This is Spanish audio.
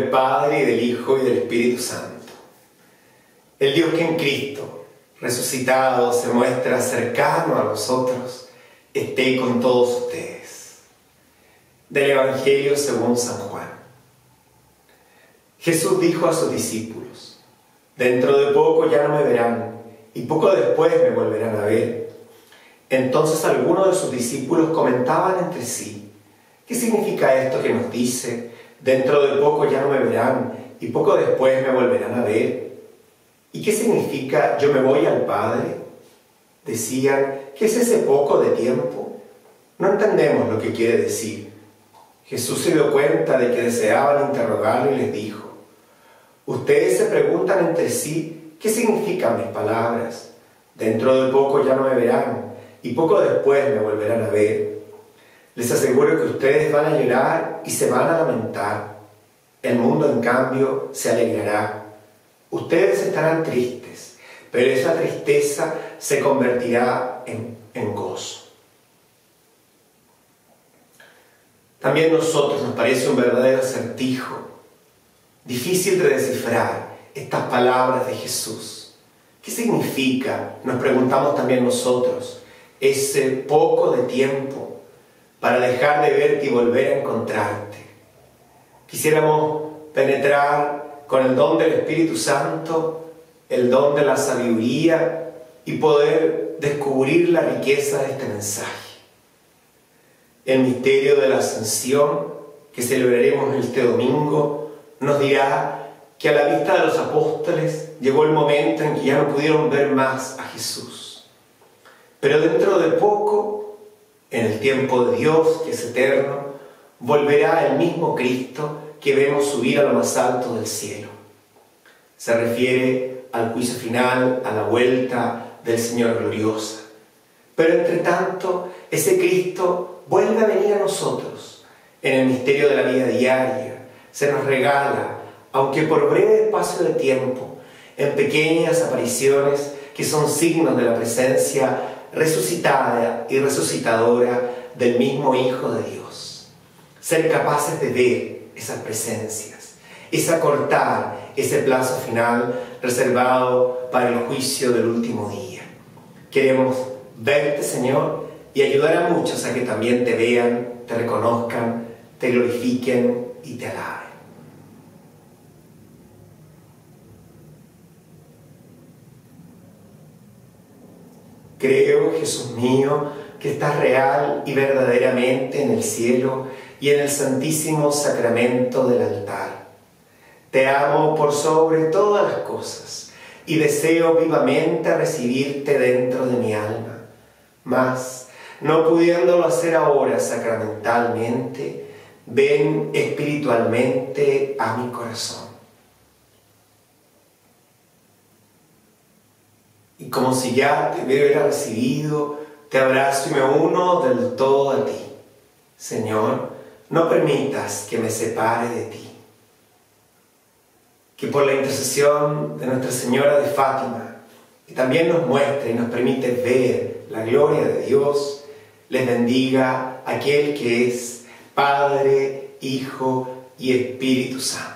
del Padre, y del Hijo, y del Espíritu Santo. El Dios que en Cristo, resucitado, se muestra cercano a nosotros, esté con todos ustedes. Del Evangelio según San Juan. Jesús dijo a sus discípulos: dentro de poco ya no me verán, y poco después me volverán a ver. Entonces algunos de sus discípulos comentaban entre sí: ¿qué significa esto que nos dice: dentro de poco ya no me verán, y poco después me volverán a ver? ¿Y qué significa yo me voy al Padre? Decían: ¿qué es ese poco de tiempo? No entendemos lo que quiere decir. Jesús se dio cuenta de que deseaban interrogarlo y les dijo: ustedes se preguntan entre sí, ¿qué significan mis palabras? Dentro de poco ya no me verán, y poco después me volverán a ver. Les aseguro que ustedes van a llorar y se van a lamentar. El mundo, en cambio, se alegrará. Ustedes estarán tristes, pero esa tristeza se convertirá en gozo. También a nosotros nos parece un verdadero acertijo, difícil de descifrar, estas palabras de Jesús. ¿Qué significa, nos preguntamos también nosotros, ese poco de tiempo para dejar de verte y volver a encontrarte? Quisiéramos penetrar con el don del Espíritu Santo, el don de la sabiduría, y poder descubrir la riqueza de este mensaje. El misterio de la Ascensión, que celebraremos este domingo, nos dirá que a la vista de los apóstoles llegó el momento en que ya no pudieron ver más a Jesús. Pero dentro de poco, en el tiempo de Dios, que es eterno, volverá el mismo Cristo que vemos subir a lo más alto del cielo. Se refiere al juicio final, a la vuelta del Señor gloriosa. Pero entre tanto, ese Cristo vuelve a venir a nosotros en el misterio de la vida diaria. Se nos regala, aunque por breve espacio de tiempo, en pequeñas apariciones que son signos de la presencia resucitada y resucitadora del mismo Hijo de Dios. Ser capaces de ver esas presencias, es acortar ese plazo final reservado para el juicio del último día. Queremos verte, Señor, y ayudar a muchos a que también te vean, te reconozcan, te glorifiquen y te alaben. Creo, Jesús mío, que estás real y verdaderamente en el cielo y en el santísimo sacramento del altar. Te amo por sobre todas las cosas y deseo vivamente recibirte dentro de mi alma. Mas, no pudiéndolo hacer ahora sacramentalmente, ven espiritualmente a mi corazón. Y como si ya te hubiera recibido, te abrazo y me uno del todo a ti. Señor, no permitas que me separe de ti. Que por la intercesión de Nuestra Señora de Fátima, que también nos muestra y nos permite ver la gloria de Dios, les bendiga aquel que es Padre, Hijo y Espíritu Santo.